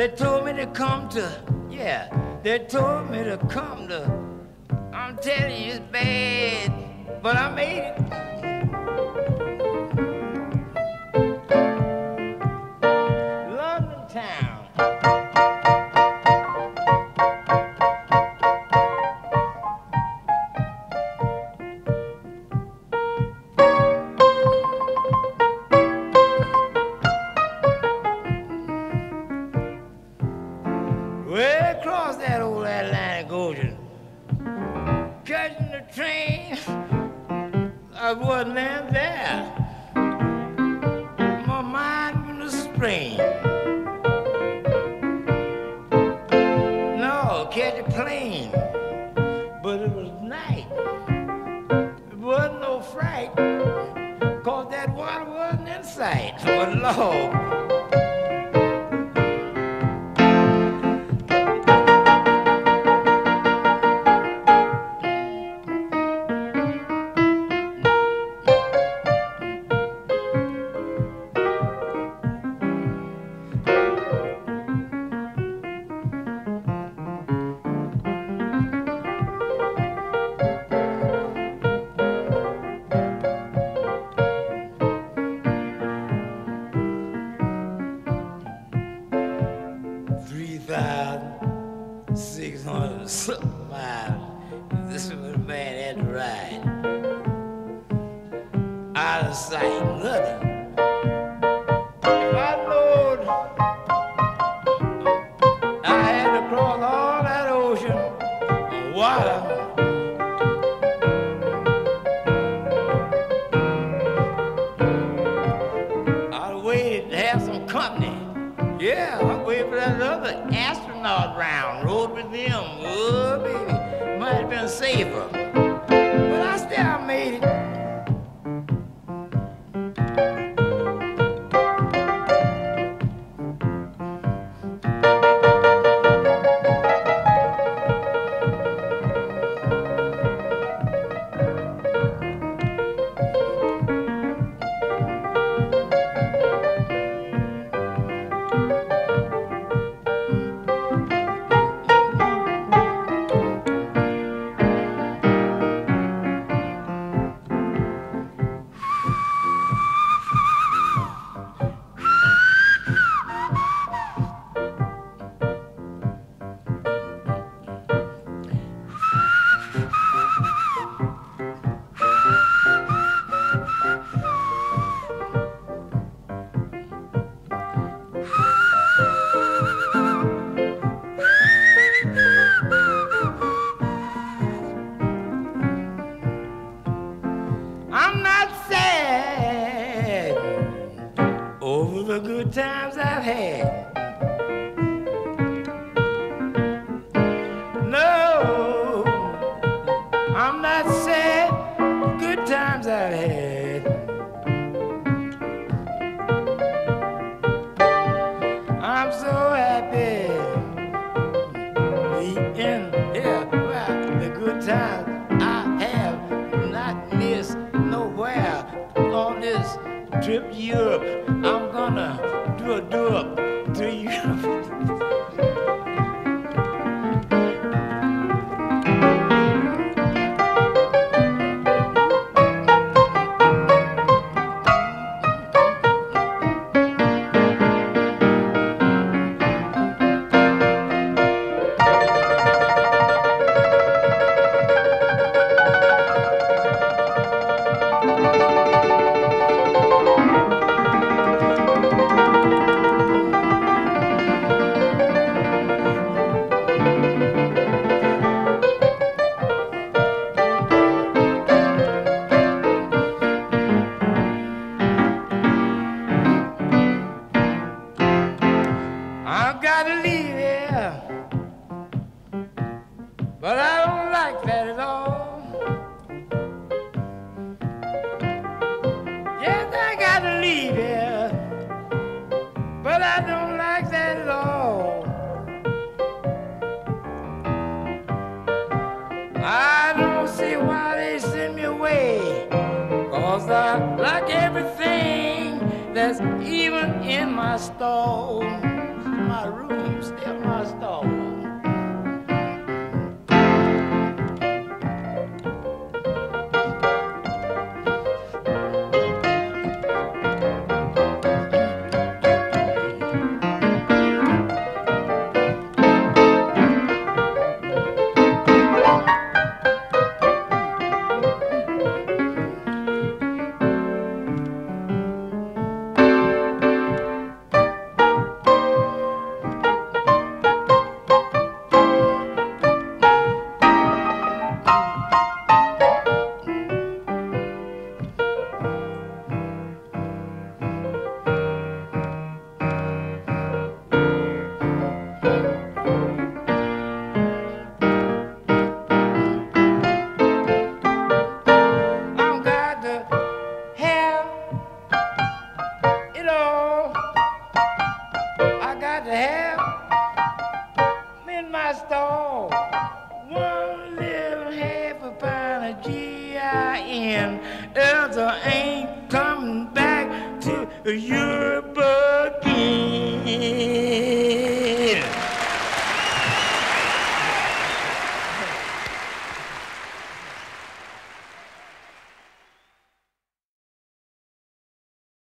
They told me to come to, yeah, they told me to come to, I'm telling you it's bad, but I made it. London town. Way across that old Atlantic Ocean, catching the train, I wasn't there. My mind was sprained. No, catch a plane, but it was night. It wasn't no fright, 'cause that water wasn't in sight. But Lord, 3,600 miles. This is what a man had to ride. Out of sight, nothing. If I knowed I had to cross all that ocean, water, I'd have waited to have some company. Yeah, I waited for that other astronaut round, rode with them. Oh, baby, might have been safer. But I still made it. I'm not sad over the good times I've had. No, I'm not sad, good times I've had. I'm so happy in here, well, the good times I have not missed nowhere on this trip to Europe. I'm gonna do a do-up to Europe. I've got to leave here, but I don't like that at all. Yes, I got to leave here, but I don't like that at all. I don't see why they send me away, 'cause I like everything that's even in my stall. My rooms, stay in my store. Ain't coming back to Europe again.